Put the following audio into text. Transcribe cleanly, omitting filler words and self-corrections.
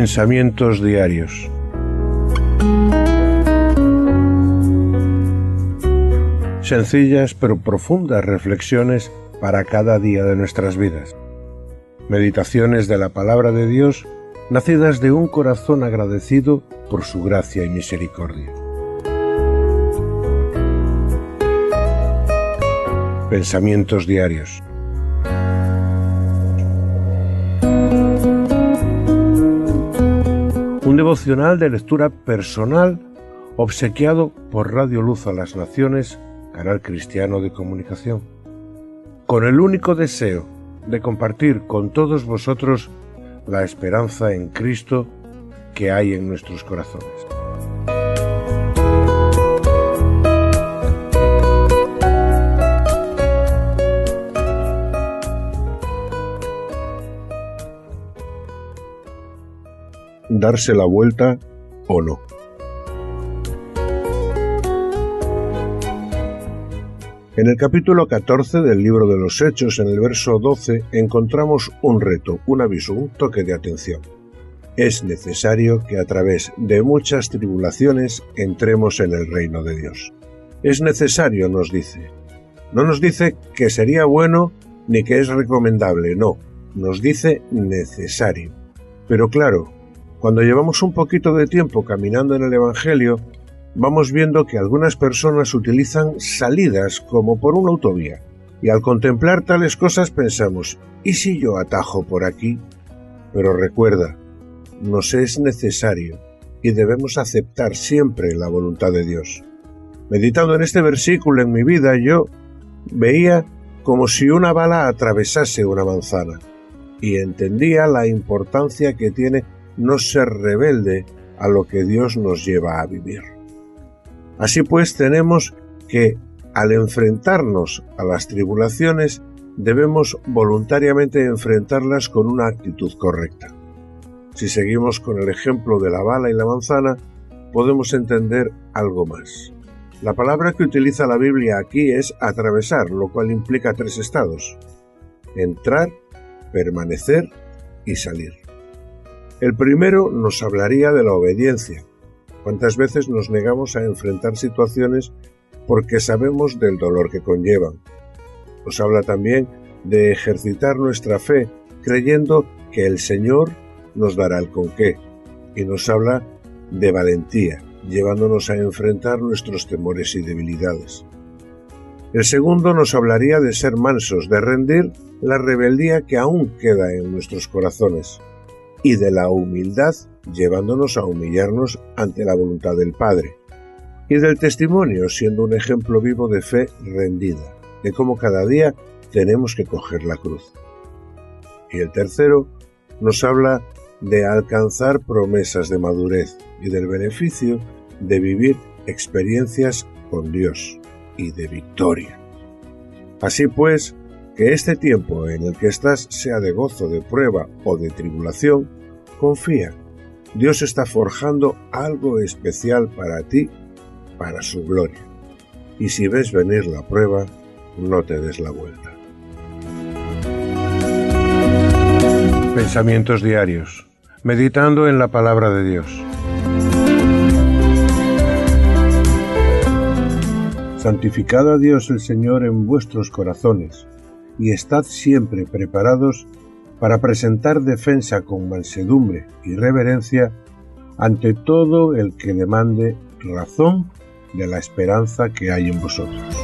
Pensamientos diarios. Sencillas pero profundas reflexiones para cada día de nuestras vidas. Meditaciones de la palabra de Dios, nacidas de un corazón agradecido por su gracia y misericordia. Pensamientos diarios. Un devocional de lectura personal obsequiado por Radio Luz a las Naciones, canal cristiano de comunicación, con el único deseo de compartir con todos vosotros la esperanza en Cristo que hay en nuestros corazones. Darse la vuelta o no. En el capítulo 14 del libro de los Hechos, en el verso 12, encontramos un reto, un aviso, un toque de atención. Es necesario que a través de muchas tribulaciones entremos en el reino de Dios. Es necesario, nos dice. No nos dice que sería bueno ni que es recomendable, no. Nos dice necesario. Pero claro, cuando llevamos un poquito de tiempo caminando en el Evangelio, vamos viendo que algunas personas utilizan salidas como por una autovía. Y al contemplar tales cosas pensamos, ¿y si yo atajo por aquí? Pero recuerda, nos es necesario y debemos aceptar siempre la voluntad de Dios. Meditando en este versículo en mi vida, yo veía como si una bala atravesase una manzana y entendía la importancia que tiene no ser rebelde a lo que Dios nos lleva a vivir. Así pues, tenemos que, al enfrentarnos a las tribulaciones, debemos voluntariamente enfrentarlas con una actitud correcta. Si seguimos con el ejemplo de la bala y la manzana, podemos entender algo más. La palabra que utiliza la Biblia aquí es atravesar, lo cual implica 3 estados: entrar, permanecer y salir. El primero nos hablaría de la obediencia. ¿Cuántas veces nos negamos a enfrentar situaciones porque sabemos del dolor que conllevan? Nos habla también de ejercitar nuestra fe, creyendo que el Señor nos dará el con qué. Y nos habla de valentía, llevándonos a enfrentar nuestros temores y debilidades. El segundo nos hablaría de ser mansos, de rendir la rebeldía que aún queda en nuestros corazones, y de la humildad, llevándonos a humillarnos ante la voluntad del Padre, y del testimonio, siendo un ejemplo vivo de fe rendida, de cómo cada día tenemos que coger la cruz. Y el tercero nos habla de alcanzar promesas de madurez y del beneficio de vivir experiencias con Dios y de victoria. Así pues, que este tiempo en el que estás sea de gozo, de prueba o de tribulación, confía. Dios está forjando algo especial para ti, para su gloria. Y si ves venir la prueba, no te des la vuelta. Pensamientos diarios. Meditando en la palabra de Dios. Santificad a Dios el Señor en vuestros corazones, y estad siempre preparados para presentar defensa con mansedumbre y reverencia ante todo el que demande razón de la esperanza que hay en vosotros.